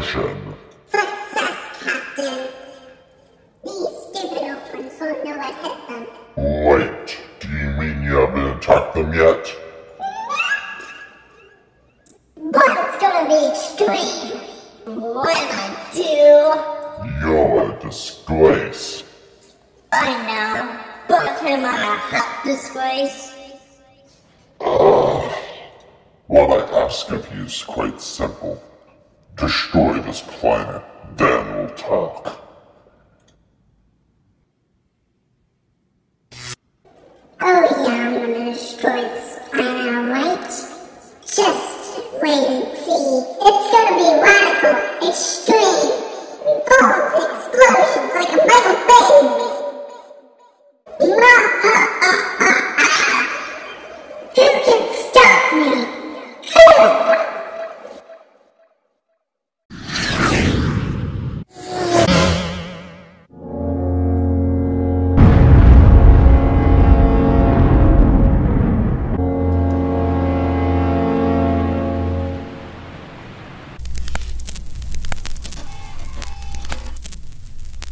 mission. Success, Captain. These stupid orphans won't know what hit them. Wait, do you mean you haven't attacked them yet? But it's gonna be extreme. When I do... You're a disgrace. I know. Both of them are a hot disgrace. What I ask of you is quite simple. Destroy this planet, then we'll talk. Oh yeah, I'm gonna destroy this planet, right? Just wait and see. It's gonna be radical, extreme, bombs, explosions like a Michael Bay movie.